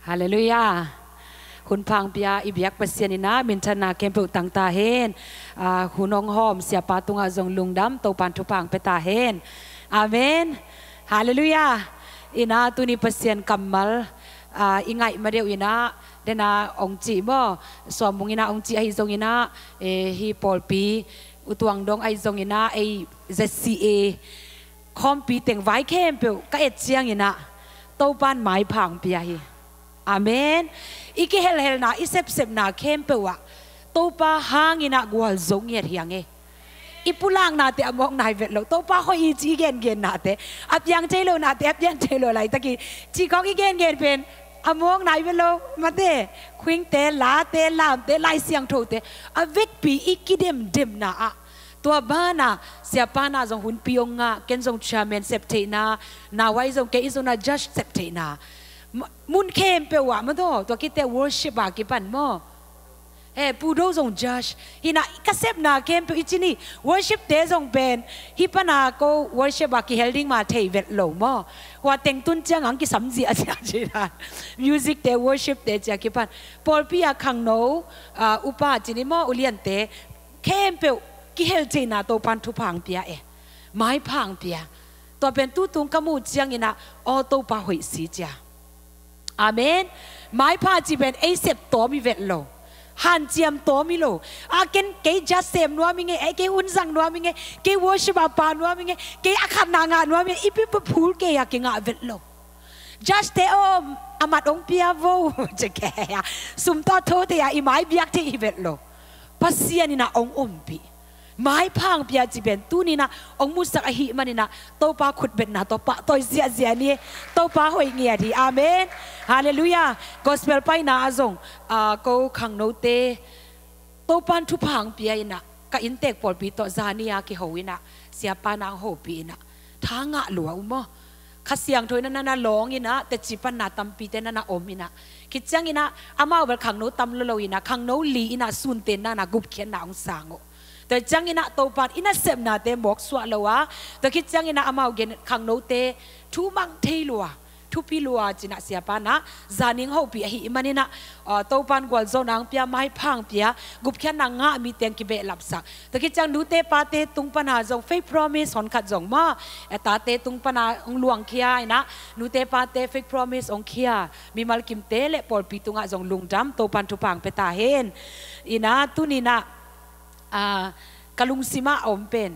ฮาเลลูยาคุณพังเปียอิบยักประเสียนินะมินทนาเกมปุตังตาเฮนคุณองหอมเสียปาตุงอาจงลุงดำโตปันทุพังเปตาเฮนอาเมนฮาเลลูยาอินาตุนิประเสียนกัมมัลอิงไงมาเดียวอินาเดนาองจีบ่สวมมุงอินาองจีไอจงอินาฮีปอลปีอุตวังดงไอจงอินาไอเจซีเอคอมปีเต็งไว้เข้มเปียวก็เอ็ดเจียงอินาโตปันหมายพังเปียฮีอาเมนอีกเฮลนาอีเซปนาเข้มเปวะโตปาหางอินะกวลจงเงียดเฮียงเออีปุลังนาเตอมองนายเวทโลโตปาหอยจีเกนเกนนาเตอับยังเจโลนาเตอับยังเจโลไรตะกี้จีกองอีเกนเกนเป็นอมองนายเวทโลมาเตควิงเตลาเตลามเตไลเสียงโทเตอเวทปีอีกิเดมเดมนาอะตัวบ้านาเสียปานาจงหุ่นปีองงะเกนจงชาเมนเซปเทนานาไว้จงเกอิโซนาจัสเซปเทนามุนเข้มเปวะมันตัวคิดแต่ worship บากิปันมั้งปูโดจง judge ฮินะกระเซบนาเข้มเปวอิจินี่ worship เตจงเป็นฮิปนาก็ worship บากิเฮลดิ้งมาเทเวทโลมั้งว่าเต็งตุนเจียงอังกิสัมจีอาจารย์จีนะ music เต worship เตจากกิปันพอพี่อาคังโนอุปาจินิมั้งอุเลียนเตเข้มเปวกิเฮลจีนาตัวปันทุพังเปียไม้พังเปียตัวเป็นตู้ตุงกมูเจียงอินะออโตปาหอยสีจ้าอาเมนไม้พาจีเป็นไอเสพตัวมีเวทโลหันเจียมตัวมีโลอาเกนเกยจัสเซมนัวมีไงไอเกยอุนซังนัวมีไงเกยวอชิบาปานัวมีไงเกยอาคันนางานัวมีอีพิปพูลเกยเกงาเวทโลจัสเตออามัดองเปียโวจะแกยสุมต่อโทเตียอีไม้เบียกที่อีเวทโลปัสเซียนี่นะองอมปีไม้พังเปียจีเป็นตู้นี่นะองมุสักอหิมันนี่นะโตปาขุดเป็นนะโตปาโตเสียเสียนี่โตปาหอยเงียดีอาเมนฮาเลลูยา gospel ไปนะอาจงก็ขังโนเตโตปันทุพังเปียนะก็อินเตกปอลปีโตซานียากิฮวินะเสียปานางโหปีนะทางะหลวงอุโมข้าเสียงถอยนั่นน่ะร้องอินะแต่จีปันนาตัมปีเตนั่นน่ะอมอินะคิดจังอินะอามาเอาขังโนตัมโลโลอินะขังโนลีอินะสุนเตนนั่นน่ะกุบเขียนน่ะองสางแต่จังอินะโตปันอินะเสพนาเตหมกสวะละวะแต่คิดจังอินะอามาเอาเกนขังโนเตทุมังเทลัวทุพิลัวจินะเสียปานะจานิงเขาปีหิมันนี่นะโตปันกวลโซนังเปียไม้พังเปียกุบแค่นางงะมีเตียงกิเบลับสักแต่คิดจังนูเตปาเตตุงปนาจงเฟกพรอมิสหอนขัดจงมาตาเตตุงปนาองหลวงเคียนะนูเตปาเตเฟกพรอมิสองเคียมีมัลกิมเตเลปอลปีตุงะจงลุงดำโตปันทุพังเปตาเฮนอินะตุนีนะกะลุงซิมาอมเป็น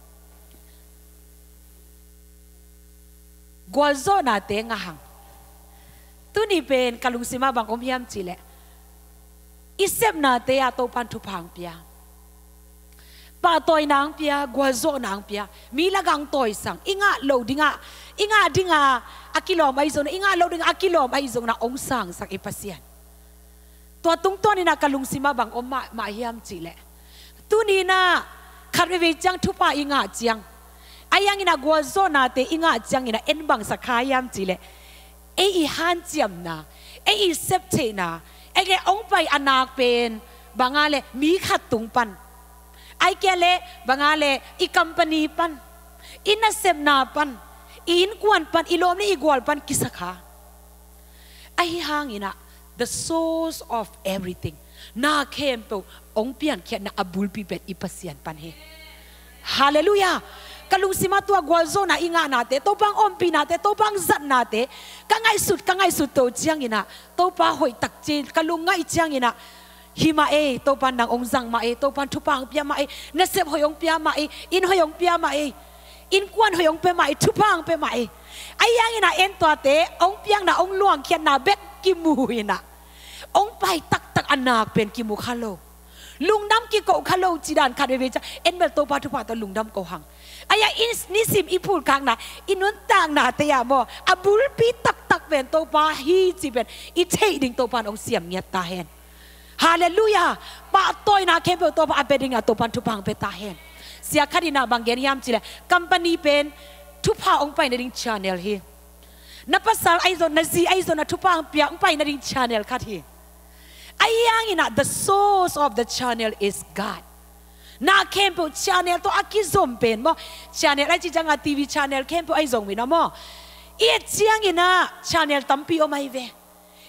กวลโซนาเตงหังตุนี่เป็นกะลุงซิมาบางอมยามจีเลอิเซบนาเตยาโตปันทุพังเปียปาตอยนางเปียกวลโซนางเปียมีละกังตอยสังอิงะโลดิงะดิงะอากิโลไมโซนอิงะโลดิงะอากิโลไมโซนะองสังสักอิปัสเซียนตัวตุงตัวนี่นะกะลุงซิมาบางอมมาเฮียมจีเลตุนี่นะขัดไปจังทุปาอิงะจังอายังอินะกัวโซนาเตอิงะจังอินะเอ็นบังสักขายามจีเลเออีฮันเจียมนะเออีเซปเทนะเอเกองไปอนาคเป็นบางอะไรมีขัดตุงปันไอเกเลบางอะไรอีคัมปานีปันอินนัเซมนาปันอินกวนปันอิโลมนี่อีกวลปันกิสักขาไอฮังอินะ the source of everythingนาเข้มเปองเปียนเขียนนะอบุลปีเป็ดอิปัสเซียนปันเฮฮาเลลูยากะลุงซิมาตัวกวลโซนาอิงานาเตโตปังอมปีนาเตโตปังจัดนาเตกังไงสุดโตเจียงอินะโตปาหอยตักจีกะลุงไงเจียงอินะฮิมาโตปันนางองจังมาโตปันทุปังเปียมาเนเซบหอยองเปียมาอินหอยองเปียมาอินกวนหอยองเปียมาทุปังเปียมาไอยังอินะเอ็นตัวเตองเปียงนะองหลวงเขียนนาเบ็ดกิมูอินะองไปตักอนาคเป็นกิมูคาโลลุงดำกิโกคาโลจีดานคาเดเวจเอ็นเบลโตปาทุปาตลุงดำโกหังอายาอินนิสิมอีพูดกลางนะอินุนต่างนาเตียโมอบุลปีตักเป็นโตปาฮีจีเป็นอิเทดิงโตปานองเสียมเงียตาเฮนฮาเลลูยาปาตอยนาเคเบลโตปาอเบดิงาโตปันทุพังเปตาเฮนเสียคดีนาบางเกนยามจีเลกัมปานีเป็นทุพาองไปในดิงชาแนลเฮนับภาษาไอโซนนาซีไอโซนทุพาองเปียองไปในดิงชาแนลคัดเฮไอ้ยังอินะ the source of the channel is God นาเข้มเป channel ตัวอากิซมเป็นมั้ง channel ไอ้จีจังอาทีวี channel เข้มเปไอ้ซงวินะมั้งเอียจียงอินะ channel ตั้มปีโอไม่เว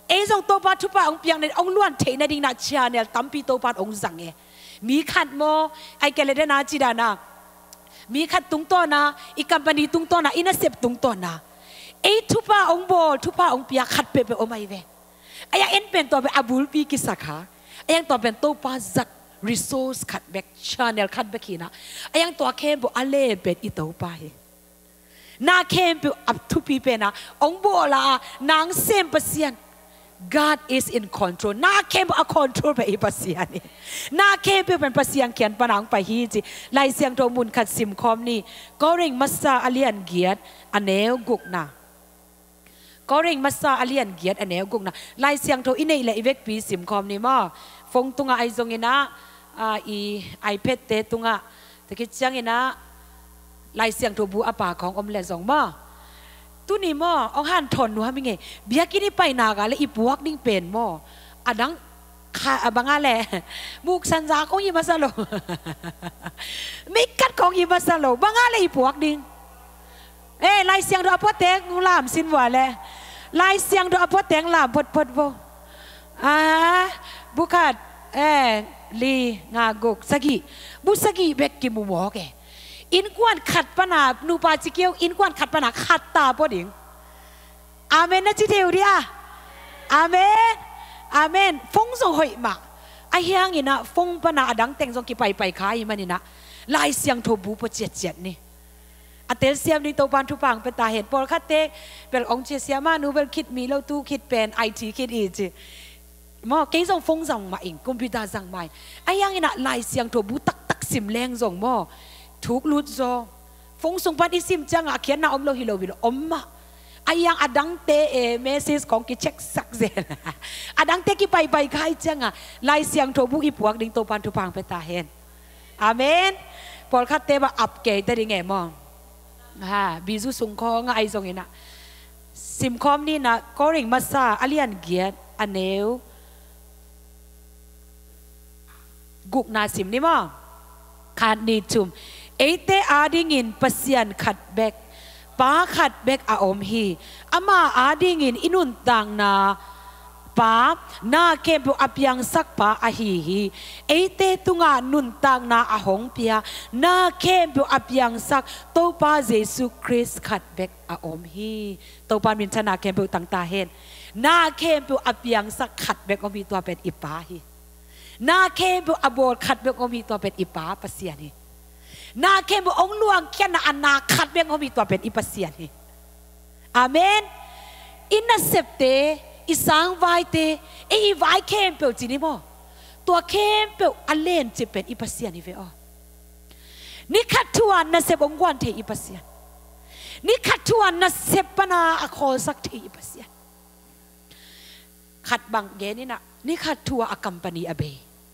จงโตปาทุปาองเปียงในองล้วนเทนดิ่งนาชาเนลตั้มปีโตปาองสังเอมีขัดโมไอเกลเดนาจิดานามีขัดตุงตัวนะอีกัมปานีตุงตัวนะอินาเซปตุงตัวนะทุปาองโบทุปาองเปียขัดเปเปโอไม่เวไอยังเอ็นเป็นตัวเป็นอาบูลปีกิสักขาไอยังตัวเป็นโตปาจักresource ขัดแบกชาเนลขัดแบกขีนะไอยังตัวเข้มบุอเล่เป็นอีโตปาเฮนาเข้มบุอับทุปีเป็นนะองโบลานางเซมเปเซียนGod is in control นาเข้มบุ control ไปอีปัสยานี่นาเข้มบุเป็นปัสยาเขียนปนังไปฮีจีไลเสียงโทมุนขัดซิมคอมนี่ก็เร่งมัสซาอเลียนเกียรติอเนวกุกนาก็เร่งมัสซาอเลียนเกียรติอเนวกุกนาไลเสียงโทอินเนเลอีเวกปีซิมคอมนี่มาฟงตุงไอซงอินะไอเพชเตตุงแต่คิดจังอินะไลเสียงโทบูอาปาของอมเลสองมาตุนี่มอองหันทนหนูฮะมิงเงเบียกินี่ไปนากาและอีปวกนิ่งเป็นมออดังบางอะไรบุกสันจาของยิมาซาโลไม่กัดของยิมาซาโลบางอะไรอีปวกนิ่งไลเสียงโทอพอแตงลามสินว่าเลยไลเสียงโทอพอแตงลามพดโบบุกัดลีงากกสกีบุสกีเบกกิมุโมแกอินกวนขัดปนานูปาจิเกียวอินกวนขัดปนาขัดตาพอดิ่งอาเมนนะจิเทวเดียอาเมนอาเมนฟงส่งหอยมาไอเฮียงอินะฟงปนาดังแต่งส่งกี่ไปขายมันนี่นะลายเสียงโทบูปเจ็ดนี่อเตลเซียมนี่ตัวปันทุปังเป็นตาเห็นปอลคัดเตกเป็นองเจเซียมานูเบลคิดมีเราตู้คิดเป็นไอทีคิดอีจีมอเกี่ยงฟงสั่งมาเองคอมพิวเตอร์สั่งมาไอ้ยังไงนะลายเสียงโทบูตักสิมแรงส่งมอทุกลุดซอฟงส่งปันอิสิมจังอ่ะเขียนนาอมโลฮิโลวิโลอมมาไอ้ยังอดังเตเมสเซสของกิเช็คสักเซนอดังเตกี่ไปใครจังอ่ะลายเสียงโทบูอีพวกดิ่งตัวปันทุปังไปตาเห็นอาเมนพอคัดเตบอับเกยแต่ดิ่งไงมองบิจุสุงคองไอ้ส่งเองนะซิมคอมนี่นะก็เร่งมาซาอเลียนเกียรอันเนวกุกนาซิมนี่มั้งขาดนิจุมเตอาดิงินปัสยันขัดเบกป้าขัดเบกอาอมฮีอามาอาดิงินอินุนตังนาป้านาเก็บอับยังสักป้าอาฮีเตตุงานุนตังนาอาหงเปียนาเก็บอับยังสักโตป้าเยซูคริสขัดเบกอาอมฮีโตป้ามินชนาเก็บตังตาเห็นนาเก็บอับยังสักขัดเบกอมีตัวเป็นอิป้าฮีนาเคบุอโบขัดเบงอมีตัวเป็นอิปาปัสเซียนี่นาเคบุองลวงเขียนอันนาขัดเบงอมีตัวเป็นอิปัสเซียนี่อาเมนอินนัสเซปเตอิสังไวเตอีไวเคมเปลจีนี่บ่ตัวเคมเปลอันเลนจะเป็นอิปัสเซียนี่เวอนี่ขัดทวนนัสเซปองกวนเทอิปัสเซียนี่ขัดทวนนัสเซปปนาอโคสักเทอิปัสเซียขัดบังเกนี่นะนี่ขัดทัวอากัมปานีอเบ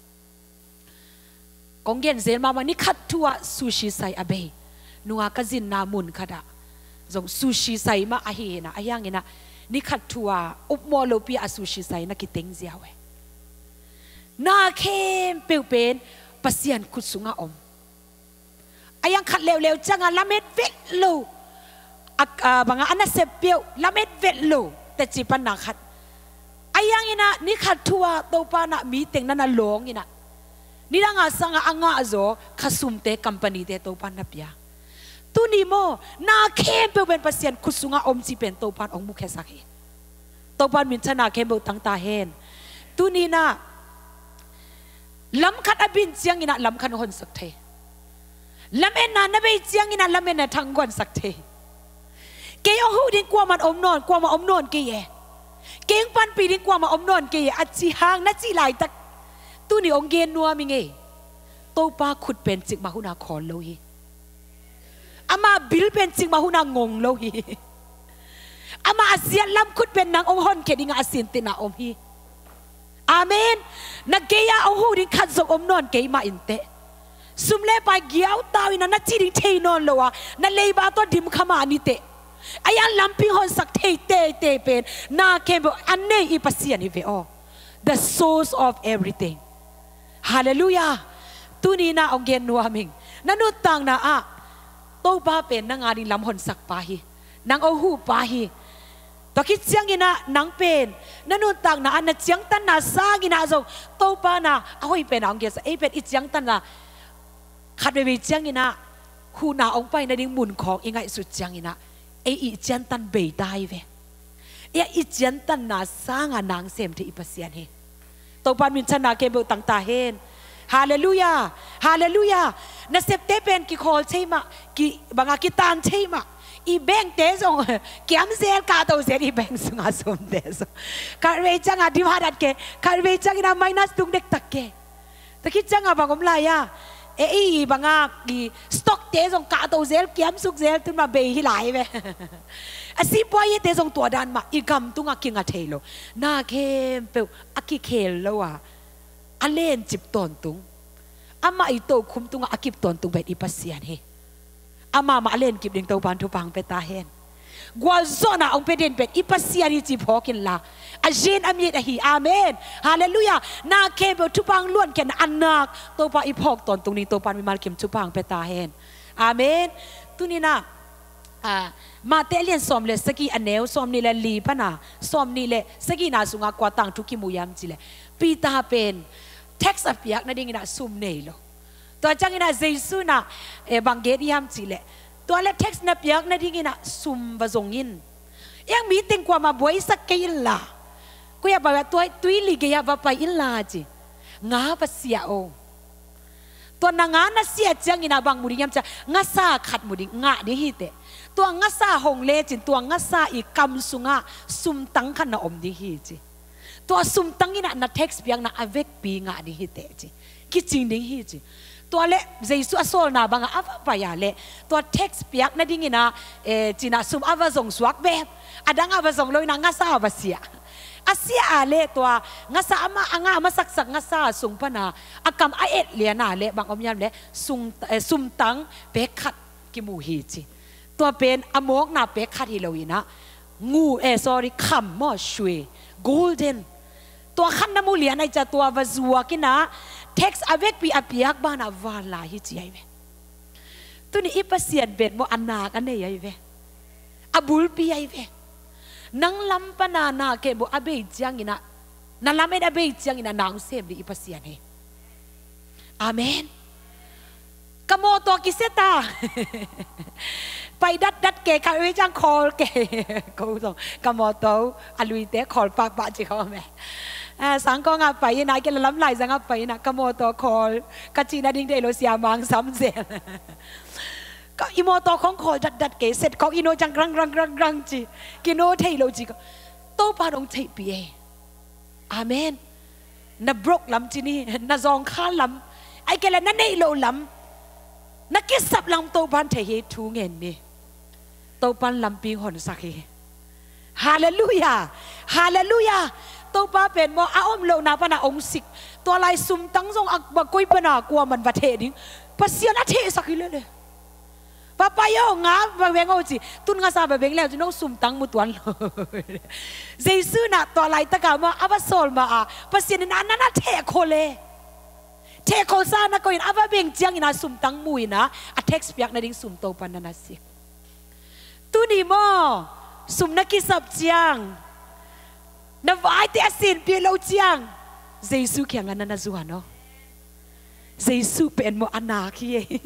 กองเกนเซนมาวันนี้ขัดทัวซูชิไซอเบนัวกจินนามุนขดาจงซูชิไซมาอาเฮนะอายังเงนะนี่ขัดทัวอุปโมโลปีอาซูชิไซนักกิเต็งเจียวเวนาเข้มเปลวเป็นปัสยันขุดสุงอาอมอายังขัดเร็วๆจังละเม็ดเวทโลบางอันนั้นเสพเปียวละเม็ดเวทโลแต่จีปันนักขัดไอ้ยังอินะนี่ขัดทัวตัวปานะมีเต็งนั่นน่ะหลงอินะนี่ดังอาสังอ่างอาโจขสุมเตคัมปานีเตตัวปานะเปียตุนีโมนาเข้มเป็นปัสยันขุดสุงอาอมจีเป็นตัวปานองมุขสักเฮตัวปานมินชนาเข้มเป็นตั้งตาเห็นตุนีนะลำขัดอบินเจียงอินะลำขัดหอนสักเทลำเอ็นนานะไปเจียงอินะลำเอ็นนาทางกวนสักเทเกยองหูดิ้งกว่ามันอมนอนกว่ามันอมนอนเกยเก่งปันปีดิ้งกว่ามาอมนอนเกยอัจฉีหางนัจฉีไหลตักตู้นี่องเกนนัวมิงเอโตปาขุดเป็นจิกมาหุนาขอนโลฮีอามาบิลเป็นจิกมาหุนางงโลฮีอามาอาเซียนลำขุดเป็นนางองฮอนเกดิงอาเซียนตินาอมฮีอาเมนนักเกียองหูดิ้งขัดส่งอมนอนเกยมาอินเตสุมเล่ไปเกี่ยวตาวินานัจฉีดิ้งเทนอนโลวะนั่นเลยบาตัวดิมขมานิเตอายังลำพิหอนสักเตเป็นนาเก็บอันนี้อีปัสยันอีเวอ the source of everything hallelujah ตุนีนาองเกนนัวมิงนันุตังนาอะโตบ้าเป็นนางอาดิลำหอนสักปาฮีนางเอาหูปาฮีตอคิดเสียงอินะนางเป็นนั่นนู่นต่างนะอันนั้นเจียงตันนะสร้างกินนะส่งโตปานะเอาให้เป็นองเกสเป็นอีเจียงตันนะขัดไปเจียงกินนะคู่นาองไปในดิ่งบุญของยังไงสุดเจียงกินนะอีเจียงตันเบยได้เว้อีเจียงตันนะสร้างนางเสมที่อีปัสเซียนเฮโตปานมินชนะเกเบลต่างตาเฮนฮาเลลูยาฮาเลลูยานั่นเสพเตเป็นกิโคลใช่ไหมกิบางกิตานใช่ไหมอีแบงเตะส่งเกี่ยมเสียกาตัวเสียอีแบงส่งอาสมเตะส่งการเวจังอาดิวาดัดเกการเวจังอินาไม่นัสตุงเด็กตักเกตะคิดจังอาบางอมลายาบางกีสต็อกเตะส่งกาตัวเสียเกี่ยมสุกเสียถึงมาเบยฮิไลเวอาศิบวยเตะส่งตัวดันมาอีกำตุงอากิงอาเทโลนาเข้มเปวอากิเคลโลวะอาเล่นจิบตอนตุงอามาอีโตคุมตุงอากิบตอนตุงแบบอีปัสเซียนเฮอามาเล่นกิบดิ่งตัวบานทุปังเปตาเฮนกว่าโซน่าองเปเดนเป็ดอีปัสเซียนิจิพอกินละอาเจนอามีดฮีอาเมนฮาเลลูยานาเคเบลทุปังล้วนแก่นอันนักตัวปาอีพอกตอนตรงนี้ตัวปานมีมาเก็มทุปังเปตาเฮนอาเมนตุนี่นะมาเตเลียนสอมเลสกีอันเนวสอมนี่เลลีปนะสอมนี่เลสกีนาสุงากวาตังทุกิมุยามจิเลปีตาเป็นเท็กซ์อพิยักนั่นเองนะซุมเนโลตัวจังอินะเจสุนะบังเกตยามจิเลตัวเล็กเท็กซ์นับยักนั่นเองนะซุมบะจงยินยังมีติงกว่ามาบวยสักเกอิลลากูอยากบอกว่าตัวตุยลีเกียบไปอิลลาจิงาภาษาโอตัวนางานาเสียจังอินะบางมุดิยามจะงาซาขัดมุดิงาดิฮิเตตัวงาซาหงเลจินตัวงาซาอีกำสุงาซุมตังขันนาอมดิฮิจิตัวซุมตังอินะนาเท็กซ์เปียงนาอเวกปีงาดิฮิเตจิคิดจริงดิฮิจิตัวเละเจสุอโซลนาบางอาฟไปยาเละตัวเท็กซ์เปียกนาดิงินะจีน่าซุมอาฟซงสวักแบบอดังอาฟซงลอยนางาซาอาฟเสียอาเซียอาเละตัวงาซาอามาสักงาซาซุงปนาอากำอาเอ็ดเลียนาเละบางอมยามเละซุมตังเปขัดกิมูฮีจิตัวเป็นอโมกนาเปขัดฮิโลวีนะงูsorry คำมอชวย golden ตัวขันน้ำมูเลียนไอจะตัววาซัวกินะเท็กซ์อเวกปีอภิยักบ้านอวาลาฮิจิไอเวตัวนี้อีปัสเซียนเบ็ดโมอันนากันเนี่ยไอเวอบุลปีไอเวนังลำปนาเก็บโมอเบยจังอินะนังลำไม่ได้เบยจังอินะนางเสพดีอีปัสเซียนเฮอาเมนกโมตัวกิเซตาไปดัดเกะกันไว้จังคอลเกะกูส่งกโมตัวอลุยเตะคอลปากจิเขาแม่สังก็งับไปนะแกล้ำไหลสังงับไปนะกโมตัวคอลกจีนาดิ้งเดโลเซียมังซ้ำเสียก็อิโมตัวของคอลดัดเกะเสร็จของอิโนจังรังจีกิโนเทโลจีก็โตปาดงเทปีเออาเมนนับบรกลำจีนี่นัซองข้าลำไอ้แกล้นั่นเนโลลำนักกิสับลำโตปันเทเหทูเงินนี่โตปันลำปีหอนสักเฮฮาเลลูยาฮาเลลูยาโตปาเป็นโมอาอมโลนาปนาองสิกตัวลายซุมตั้งทรงอักบกุยปนากลัวมันประเทศนี้ภาษาหน้าเทสักทีเลยป้าไปโยงาบางเวงเอาจีตุนงาซาบางเวงแล้วจะน้องซุมตั้งมุตวันเลยเจสุน่ะตัวลายตะกามาอาบาโซลมาภาษาหน้านั่นเทโคเลเทโคซานะก็ยินอาบาเบงจียงอินาซุมตั้งมุยนะอัดเท็กซ์เปียกนาดิ้งซุมโตปันนันสิกตุนีโมซุมนักกิสับจียงนวายเตสินเปียโลจียงเจสุเขียงกันนันจวนเนาะเจสุเป็นโมอนาคี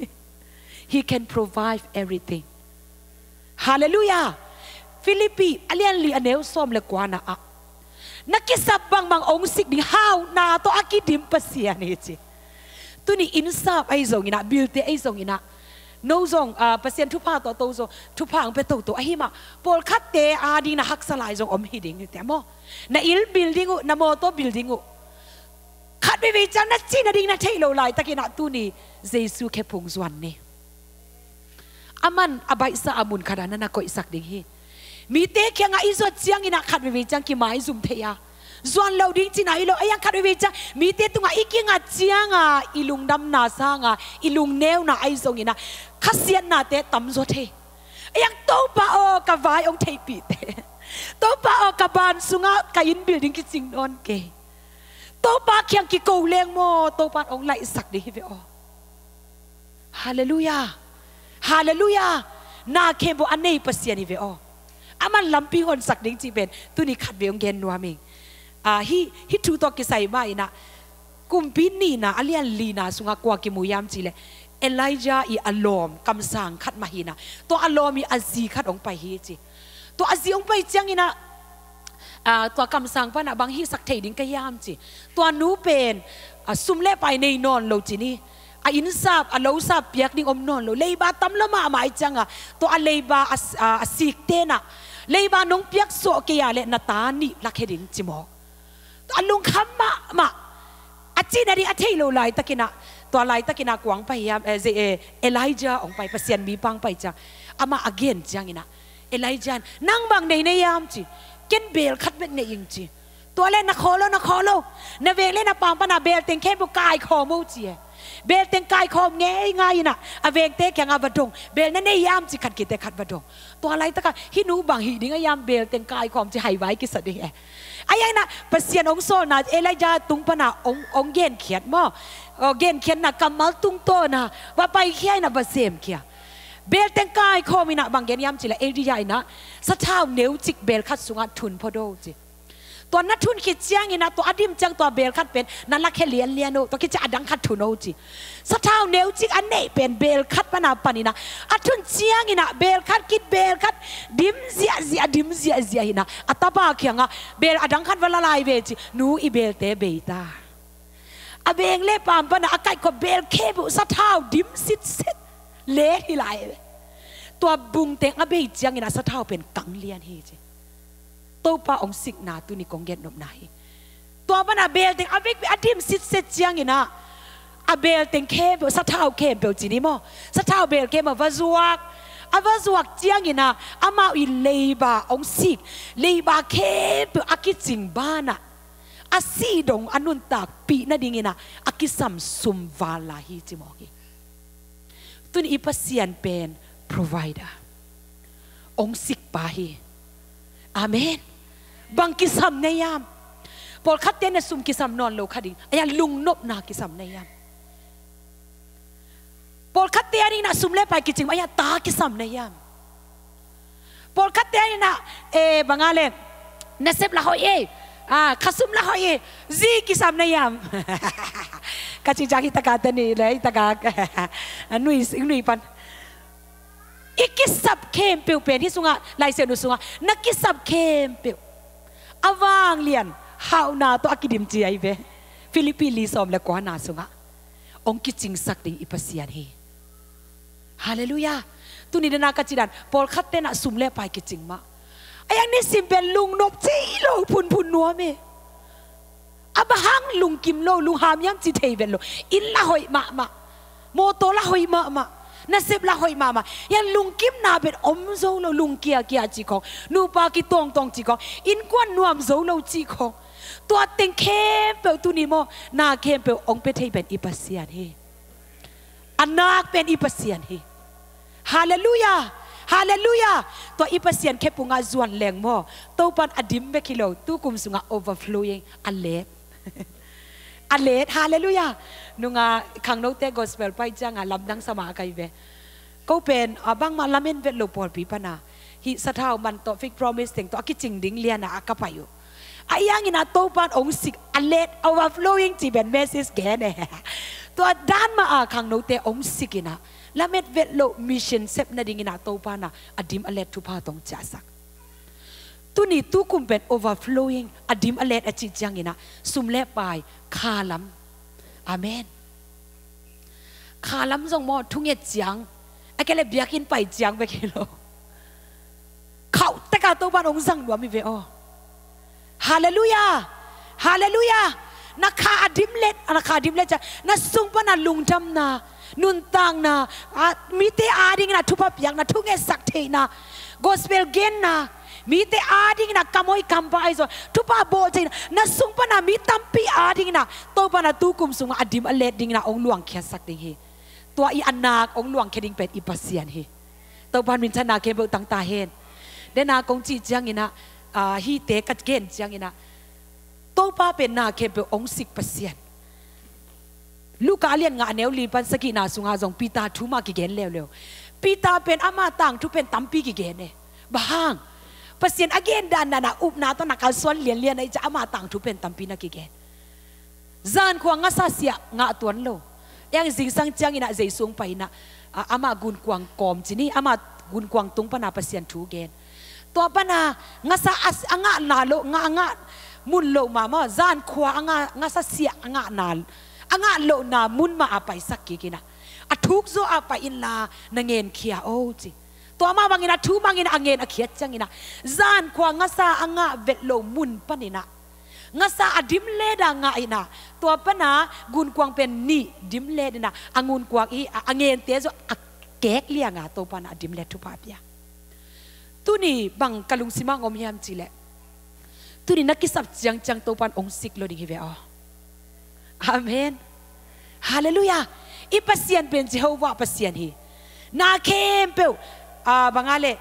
He can provide everything Hallelujah ฟิลิปปีอเลียนลีอเนลส้มเลกวานะนักกิสับบางองค์สิกดิฮาวนาตัวอากิดิมปัสเซียนี่จีตัวนี้อินซาบไอซงอินะบิลเตไอซงอินะโนซงปัสเซียนทุพาตัวโตซงทุพางไปตัวไอหิมะปอลคัตเตอาดีนะฮักสลายซงอมฮิดิงอยู่แต่โมนะอิลบิลดิ้งนะโมโตบิลดิ้งคัดไปวิจังนะจีนะดิ้งนะเทโลไลตะกินะตัวนี้เจสุแค่พงสวรรค์นี่อามันอบายสะอามุนขนาดนั้นนะก็อิสักดิ้งฮีมีเตะแค่งอิสวดเจียงอินะคัดไปวิจังกี่ไม้ซุ่มเทียส่วนเราดิ้งจีน่าอีโลไอ้ยังคัดไปวิจังมีเตะตัวอีกยังเจียงอีลุงดำนาซางอีลุงเนวนาไอซงอินะข้าเสียนนาเตะตั้มโซเทยังโตปะโอกะวายองเทปีเตโตปะโอกะบานสุงะกายินบิลดิ้งกิจิงนอนเกโตปะเคียงกิโกเลงโมโตปะองไลสักดีฮิเวอฮาเลลูยาฮาเลลูยานาเคมโบอันเนยปัสเซียนิเวออามันลำปีหอนสักดิ้งจีเป็นตุนี่ขัดเบียงเกนนัวมิง hi tu to ki sai mai na kumpin ni na alian lina sunga kwa ki muyam chile Elijah i alom kam sang khat mahina to alom i azi khat ong pai hi chi to azi ong pai chang inaตัวคำสั่งพระนะบางฮีสักเทดิงก็ยามจีตัวนู้เป็นซุ่มเล่ไปในนอนโลจีนี่อินซาบเลวซาบเปียกนิ่งอมนอนโลเลยบาตั้มละมาหมายจังตัวเลยบาสิกเตนะเลยบาน้องเปียกโซเกียเลนาตานี่ลักเฮดินจิมอตัวลุงคำมาจีนาดีเทโลไลตะกินะตัวไลตะกินะกวางไปยามเอไลจาออกไปเปอร์เซ็นต์มีปังไปจังอามาอเกนจังอินะเอไลจานั่งบางในยามจีเกนเบลคัดเป็นในยิงจีตัวเล่นนักขอโลนเวเล่นนักปังปนาเบลเต็งแค่บุกกายคอมูจีเบลเต็งกายคอมง่ายนะอเวกเตะแข่งอาบดงเบลนั่นในยามจีขัดกิเตขัดบดงตัวอะไรตะกันฮินูบางฮีดิ้งยามเบลเต็งกายคอมจะหายไว้กิสดิไอ้ยังนะเปอร์เซ็นต์องโซนะเอไลจาตุงปนาองเกนเขียนมั้งเกนเขียนนะกำมัลตุงโตนะว่าไปเขียนนะบะเสมเขียเบลเต็งกายคอมินะบางเกนยามจีละเอริยานะสะท้าวเนวจิกเบลคัดสุงาทุนพอโดจีตัวนัททุนคิดจังอินะตัวอดิมจังตัวเบลคัดเป็นนั่นละแค่เลียนโนตัวคิดจะอดังคัดทุนโอจีสะท้าวเนวจิกอันนี้เป็นเบลคัดปนาปานินะอทุนจังอินะเบลคัดคิดเบลคัดดิมเสียดิมเสียอินะอัตบาเขียงเบลอดังคัดเวลาลายเวจีนูอีเบลเตเบตาอเบงเล่ปามปนาอากาศก็เบลเคบุสะท้าวดิมสิดเละที่ลายตัวบุงเต็งอเบยจังอินะสะท้าวเป็นกังเลียนเฮจีตัวป้าองสิกนาตุนิกงเกตนบนายตัวปนาเบลเต็งอเบกอดิมสิดเซจังอินะอเบลเต็งเคบสะท้าวเคบเบลจีนี่มั้งสะท้าวเบลเคบวาซวกวาซวกจังอินะอามาอิเลบาองสิกเลบาเคบอากิจิงบ้านะอาซีดงอนุนตากปีนาดิงินะอากิสัมซุมวาลาฮีจิมอกีตุนอีพัสยันเป็น provider องสิกปาฮีอาเมนบางกิสัมในยามพอคัดเตนซุมกิสัมนอนโลคดิงอาลุงนบนากิสัมในยามพอคัดเตนี่นะซุมเล่ไปกิจิงอายตากิสัมในยามพอคัดเตนี่นะบางอะไรนเซบละหอยขัสุมละหอยซีกิสัมในยามกัจจิจากิตากาเตนี่เลยตากานุยปันอีกิสับเข้มเปลวเป็นที่สุงะลายเสียนุสุงะนักกิสับเข้มเปลวอวางเลียนฮาวนาตัวกิดิมจีไอเวฟิลิปปินส์สอมและกว่านาสุงะองกิจิงสักดิอิปัสยานเฮฮาเลลูยาตุนิดนากัจจิดันพอลคัตเตนะสุมเล่ไปกิจิงมาไอ้ยังนี่สิเป็นลุงนบจีโลพุนนัวเมอบหังลุงกิมโลลุงหามยังจีเทเวนโลอินละหอยมาโมโตละหอยมาน่าเสพละหอยมายังลุงกิมนาเป็นอมโซโลลุงเกียจีของนูปากิตองจีของอินกวนนวมโซโลจีของตัวเต็งเข้มเปลตุนิโมนาเข้มเปลองเปเทเป็นอิปัสยานเฮอันนักเป็นอิปัสยานเฮฮาเลลูยาฮาเลลูยาตัวอิปัสยันแค่ปุงอาจวนแรงมั่วตัวปันอดิมเบคิโลตู้กุมสุงา overflowing อันเล็ดฮาเลลูยานุงาขังโนเตกอสเปลไปจังลำดังสมาไกเวก็เป็นบางมาลามินเวลโลปอลปีปนาฮิสะท้าวมันตัวฟิกพรอมิสถึงตัวกิจิงดิ้งเลียนะอักไปอยู่ไอ้ยังอินะตัวปันองสิกอันเล็ด overflowing จีเป็นเมสิสแกนเนี่ยตัวด้านมาขังโนเตองสิกินะและเม็ดเวทโลมิชชั่นเซปนาดิ่งนาโตปานะอดิมอเลตทุพาตองจ่าสักตุนี่ตุคุมเป็น overflowing อดิมอเลตอจิจังอินะซุมเล่ไปคาลัมอาเมนคาลัมทรงมอทุ่งเงจังไอ้แกเลยเบียกินไปจังไปกิโลเขาแต่การโตปานองสังดวมีเวอฮาเลลูยาฮาเลลูยานักขาอดิมเล็ดนักขาอดิมเล็ดจะนักซุงปานาลุงจำนานุนตังนามีเตอาดิงนะทุบปียงนะทุกเงสักเทนะกอสเปลเกนนะมีเตอาดิงนะกามอยกัมไปไอโซทุบโบเจนะสุงปนามีตัมปีอาดิงนะโตปนาตูกุมสุงอดิมอเลดดิงนะองหลวงแค่สักดิงเฮตัวอีอันนาองหลวงแค่ดิงเป็นอิปัสยันเฮโตปานมินชนาเคเบตังตาเฮนเดนากงจีจังอินะฮีเตกัดเกนจังอินะโตปาเป็นนาเคเบองสิกปัสยันลูกกาเลียนงานเนวลีปันสกินาสุงาจงปีตาทุมากิเกนเร็วปีตาเป็นอามาตังทุเป็นตัมปีกิเกนเนี่ยบ้าง pasien again dan na up na to nakalswan lian ay ja ama tang tu pen tampi na kigen zan ko nga sa sia nga tuan lo yang zing sang chiang ina zai sung pai na ama gun kwang kom chini ama gun kwang tung pa na pasien thu gen to pa na nga sa as anga na lo nga mun lo mama zan khwa nga sa sia anga lo na mun ma apai sakki kina athuk zo apai in la nangen khia o chiตัวมาบางอินะทูบางอินะอังเงินอาเขียดจังอินะจานขวางาซาอ่างเวทโลมุนปนินะงาซาอดิมเลดางอินะตัวปนะกุนกวางเป็นนี่ดิมเลดนะอังุนกวางอีอังเงินเตะจะแกกเลี้ยงตัวปนะดิมเลทุบาปียตัวนี้บางกะลุงสิมังอมยามจีเลตัวนี้นักกิสับจังตัวปนองสิกโลดิฮิเวออาเมนฮาเลลูยาอีปัสเซียนเป็นเจโฮวาปัสเซียนฮีนาเข้มเปลบางอะไร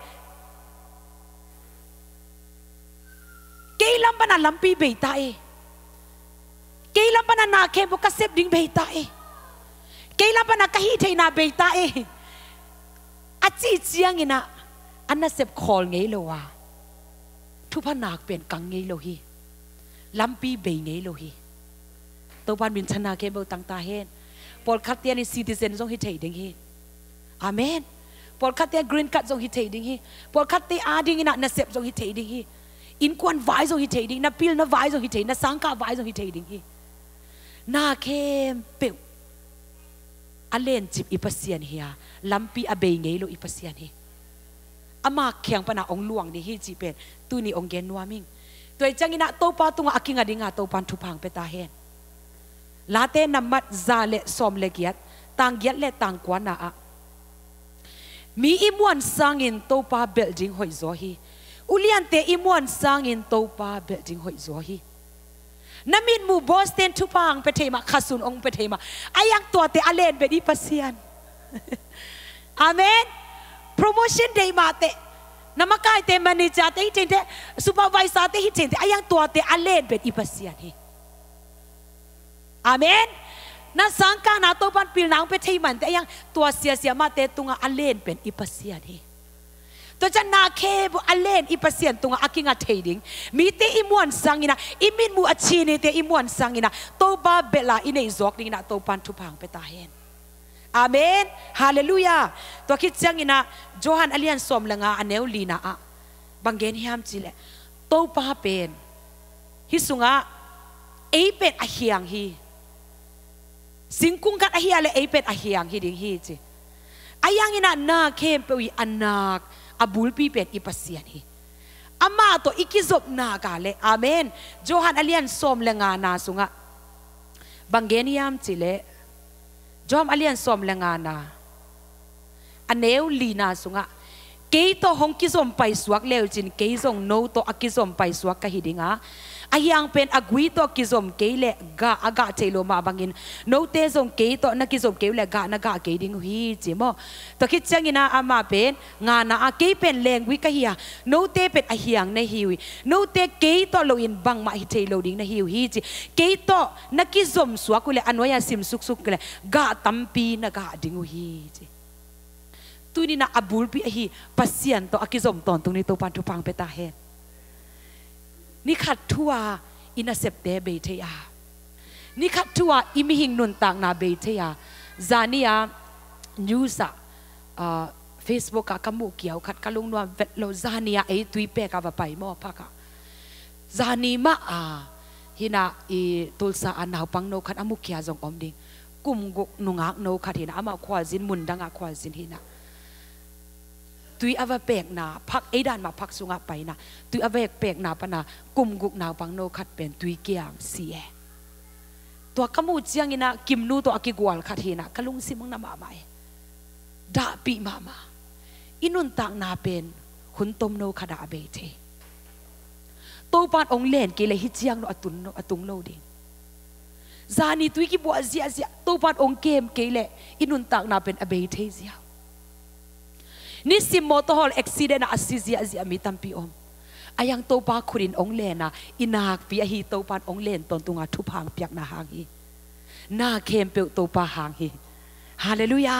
เกลัมปนาลัมปีเบต้าเกลัมปนานาเข้มบุกเสพดิ้งเบต้าเกลัมปนากะฮิเทนาเบต้าอาจีเจียงอินะอันนั้นเสพคอลไงโลวะทุพนักเป็นกังไงโลฮีลัมปีเบไงโลฮีตัวพันบินชนะเข้มบุกตั้งตาเห็นพอคัดเตียนซิติเซนซงฮิเทดิ้งฮีอาเมนพอคัดเตะกรีนคัดจงฮิตเทดิ้งฮีพอคัดเตะอาดิ้งนะนัสเซปจงฮิตเทดิ้งฮีอินควันไวจงฮิตเทดิ้งนับพิลนับไวจงฮิตเทนับสังกาไวจงฮิตเทดิ้งฮีนาเข้มเปิวอันเล่นจิบอีปัสเซียนเฮียลัมปีอเบยเงยโลอีปัสเซียนฮีอามาเขียงปนาองหลวงนี่ฮีจีเป็นตัวนี้องเกนนัวมิงตัวจังอินะโตปาตุงอากิงอดิงาโตปันทุพังเปตาเฮนลาเตนัมมัดซาเลสอมเลกียตต่างเกียตเลต่างกว่านามีอิมวนสังอินโตปาเบลดิงหอยโซฮีอุลียนเตอิมวนสังอินโตปาเบลดิงหอยโซฮีน้ำมินมูบอสเตนทุพังเปเทมาคาซุนองเปเทมาอายังตัวเตอเลนเบดีปัสเซียนอาเมนโปรโมชั่นเดย์มาเตน้ำมากายเตมันนิจาเตฮิเจนเตซูเปอร์ไวซ่าเตฮิเจนเตอายังตัวเตอเลนเบดีปัสเซียนฮีอาเมนนั่นสังกานาตัวปันปิลนางเป็นที่มันแต่ยังตัวเสียมาเตตุงอัลเลนเป็นอิปัสเซียนี่ตัวจะนาเคบุอัลเลนอิปัสเซียนตุงอากิงาเทดิงมีเตอิมวนสังอินะอิมินมูอัชีนี่เตอิมวนสังอินะตัวบาเบลาอินเอซอกดิงนะตัวปันทุพังเปตาเฮนอาเมนฮาเลลูยาตัวคิดจังอินะโจฮันอเลียนสมละงาอันเนวลีนะอะบังเกนฮิมจิเลตัวปาเป็นฮิสุงะเอเป็นอาเฮียงฮีสิงคุงกัดอาเฮียเลยไอเป็ดอาเฮียงฮิดิงฮิจิอายังอินะนาเข้มเปวีอันนักอบุลปีเป็ดอีปัสเซียนฮิอามาตัวอิกิจบนากาเลอาเมนโจฮันอเลียนสมเลงานาสุงะบังเกนิยามจิเลโจฮันอเลียนสมเลงานาอันเนวลีนาสุงะเกยโตหงกิจมไปสวกเลวจินเกยซงโนโตอกิจมไปสวกกะฮิดิงะอายังเป็นอกุยตัวกิจมเกยเลกะอากาเจโลมาบังอินโนเตซงเกยตัวนักกิจมเกยเลกะนักกะเกยดิงฮีจิโมตัวคิดจังอินะอามาเป็นงานาอาเกยเป็นแรงวิกะฮียโนเตเป็นอาเฮียงในฮิวโนเตเกยตัวโลอินบังมาฮิเทโลดิงในฮิวฮีจิเกยตัวนักกิจมสวกุเลอันวายาซิมสุกๆเลกะตัมปีนักกะดิงฮีจิตัวนี้นะอบุลปีฮีปัสเซียนตัวอากิจมตอนตรงนี้ตัวปันทุพังเปตาเฮนนี่ขัดทัวอินาเซปเตเบเทียนี่ขัดทัวอิมิหิงนุนต่างนาเบเทียจานียนิวส์เฟซบุ๊กกับมุกเกี่ยวขัดกะลุงนวลเวทโลจานียไอทวีเปกับว่าไปมอพักจานีมาฮินาอีตุลสาอันหาวปังโนขัดอามุกเกี่ยวจงอมดิงกุมกุนุงักโนขัดฮินาอามาควาจินมุนดังอาควาจินฮินาตุยอวเปกนาพักไอ้ด้านมาพักสุงะไปนะตุยอวเปกนาปนากุมกุกนาปังโนขัดเป็นตุยเกียงเสียตัวกมูเจียงอินะกิมนูตัวอกิกวลขัดเฮนะกะลุงซิมังนามาไม่ดาปีมาอินุนต่างนาเป็นหุนตมโนขดาเบเทตัวปานองเล่นเกลฮิเจียงโนอตุงโลดิงจานีตุยกิบัวเสียตัวปานองเกมเกลอินุนต่างนาเป็นอเบเทเสียนี่สิมอเตอร์ฮอลเอ็กซิเดนต์อาซิซิอาซิอามิตัมปีอมอายังโตปาคุรินองเลนะอินาคปีอาฮีโตปานองเลนตอนตุงาทุพางเปียกนาหางฮีนาเข้มเปียวโตปาหางฮีฮาเลลูยา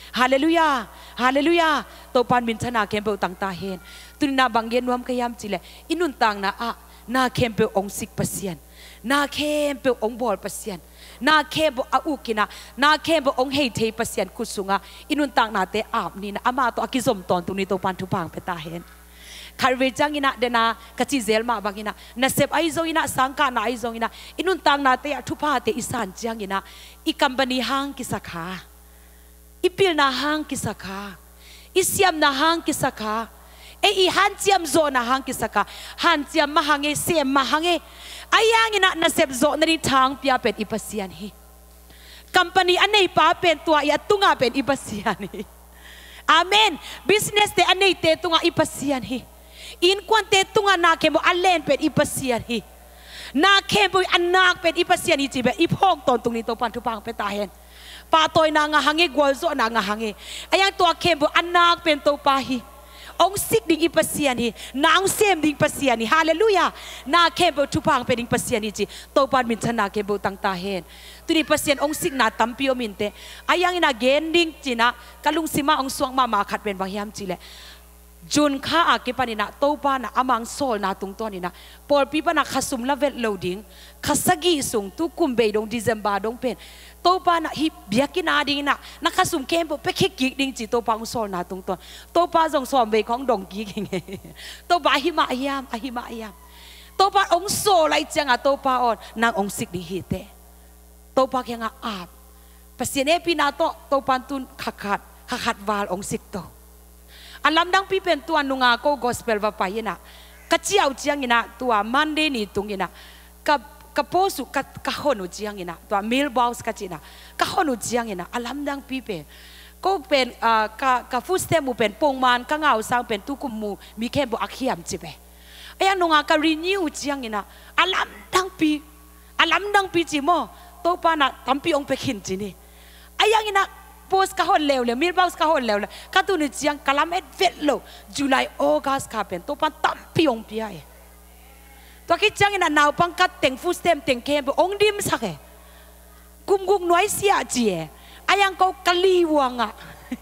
ฮาเลลูยาฮาเลลูยาตัวปันมินธนาเข้มเปต่างตาเห็นตุนนาบางเย็นรวมขยำจิเลอินุนต่างนานาเข้มเปองสิกเปเซียนนาเข้มเปองบอลเปเซียนนาเข้มเปอุกินานาเข้มเปองเฮเทเปเซียนกุสุงาอินุนต่างนาเตอาบนี่นะอามาตัวอากิสมตอนตุนีตัวปันทุพังเปตาเห็นคาร์เวจังอินะเดนากจิเซลมาบางอินะนาเซบไอโซอินะสังกานาไอโซอินะอินุนต่างนาเตทุพาเตอิสานจังอินะอิคัมบันีฮังกิสักาอิปิลนาฮังกิสักาอิเซียมนาฮังกิสักาอีฮันเจียมโซนาฮังกิสักาฮันเจียมมาฮังเอเซียมมาฮังเออายังอินะนาเซบโซนาดิทางพิอาเป็ดอิปัสยานีคัมปานีอันไหนป้าเป็นตัวยาตุงาเป็นอิปัสยานีอาเมนบิสเนสเตอันไหนเตตุงาอิปัสยานีอินควันเตตุงานาเคมอัลเลนเป็นอิปัสยานีนาเคมอันนักเป็นอิปัสยานีจีเบอิพองตอนตรงนี้ตัวปันทุพังเป็นตาเห็นป้าตัวนางฮังเกกวลโซนางฮังเกอายังตัวเคมอันนักเป็นตัวปาฮีองสิกดิ่งอิปัสยานีนางเซมดิ่งปัสยานีฮาเลลูยานาเคมทุพังเป็นดิ่งปัสยานีจีตัวปันมินธนาเคมตั้งตาเห็นตุนีปัสยานองสิกนาตัมปิโอมินเตอายังอินาเกนดิ่งจีนะกัลุงซิมาองสวงมาขัดเป็นบางยามจีเลจุนข้าอากิปานินะโตปานะอามังโซลนาตุงตัวนี่นะปอลปีปานะขัสุมลาเวลโลดิ้งขัสกีสุงตุกุมเบยดงดิเซมบาดงเป็นโตปานะฮิเบียกินาดิ้งนะนักขัสุมเข้มไปคิกกิกดิ้งจีโตปาองโซลนาตุงตัวโตปาจงสอมเบยของดงกิกไงโตปาหิมะยามหิมะยามโตปาองโซไลจังอะโตปาออนนางองสิกดิฮิเตโตปายังอาบภาษาเนปินาโตปานตุนขัดวาลองสิกโตอันลำดังพี่เป็นตัวนุงาโกกอสเปลว่าไปนะกัจเจียวเจียงนะตัวมันเดนี่ตรงนี้นะกับโพสุกับฮอนุเจียงนะตัวมิลบอลส์กัจจินะกับฮอนุเจียงนะอันลำดังพี่เป็นก็เป็นกับฟุตสเตมูเป็นปงมันกับเงาสังเป็นตุกุมูมีแค่บอกอักเขียมจิเปไอ้ยังนุงากับรีนิวเจียงนะอันลำดังพี่จิโมโตปานะตั้มพี่องไปขินจินี่ไอ้ยังนะโพสกะฮอนเลวเลยมิลบอลส์กะฮอนเลวเลยกัตุนิจียงกะลามเอ็ดเวทโลจุลัยออกัสคาเป็นตัวปันตั้มพิองพิไอตัวคิดจังอินะนาวปังกัดเต็งฟูสเต็มเต็งเข้มองดิมสักเอกุมกุงน้อยเสียจีเออายังเขากะลีวังอ่ะ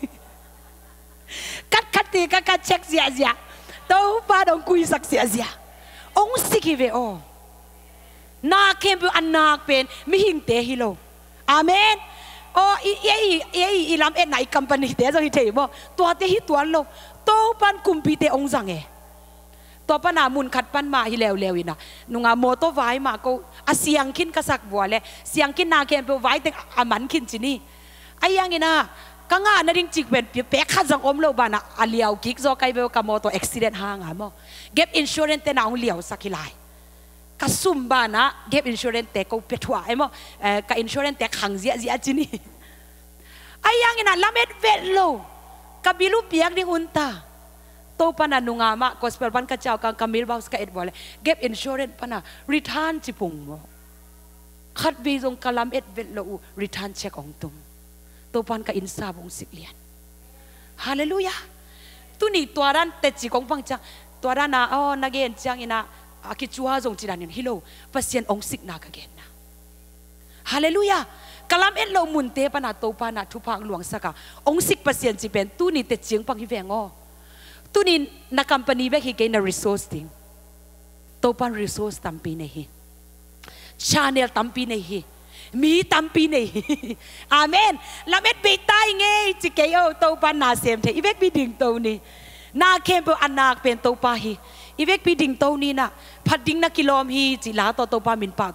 กัดตีกัดเช็คเสียตัวป้าดองคุยสักเสียองสิกิเวโอนาเข้มอันนักเป็นมิหิงเตฮิโลอาเมนโอ้อีลำเอ็ดไหนคัมปานีเตะจะฮิตเทบ่ตัวเตะฮิตตัวโลตัวปันคุมพีเตะองจังเอตัวปันนามุนขัดปันมาฮิเลวอีนะนุงาโมโตไว้มาก็อาเสียงขินกษักบัวเลยเสียงขินนาเกมไปไว้แต่อามันขินจีนี่ไอ้ยังไงนะก็งานนั่นจริงๆเป็นเป๊ะขัดสังอมโลบานะอาเลียวกิกโซไกเบลกับโมโตอุบิเหตุห่างอ่ะมั้งเก็บอินชัวเรนซ์เตะนาองเลียวสักกี่ลายกัสุมบานะเก็บอินชัวเรนซ์เตะก็เปิดหัวไอ้โมกับอินชัวเรนซ์เตะขังเสียจีนี่ไอ้ยังไงนะลาเม็ดเวทโลกับบิลูเปียกนี่อุนตาโตปานานุงามะกอสเปลปันกระเจ้ากังกามิลบาสกับเอ็ดบอลเก็บอินชัวเรนซ์ปานารีทานจิปุงโมขัดบีจงกลามเอ็ดเวทโลรีทานเช็คของตุมโตปันกับอินซาบงสิเลียนฮาเลลูยาตุนี่ตัวด้านเตจิของฟังจังตัวด้านน่ะอ๋อนักเรียนจังอินะอากิจัวจงจีรันฮิโลปัสเซียนองสิกนาคเกนนะฮาเลลูยากลามเอ็ดโลมุนเตปนาโตปานาทุพังหลวงสักองสิกปัสเซียนจีเป็นตุนี่เตจิงปังฮิเวงอตุนี่นักคัมปานีเบกฮิเกนรีโซสติงโตปันรีโซสตัมปีเนฮีชาเนลตัมปีเนฮีมีตัมปีเนฮีอาเมนลาเม็ดเบตายไงจิเกโอโตปันนาเซมเทอีเวกบีดิงโตนี่นาเคมเปอันนาเป็นโตปาฮีอีเวกบีดิงโตนี่นะพัดดิงนักกิโลมฮีจิลาโตปามินปา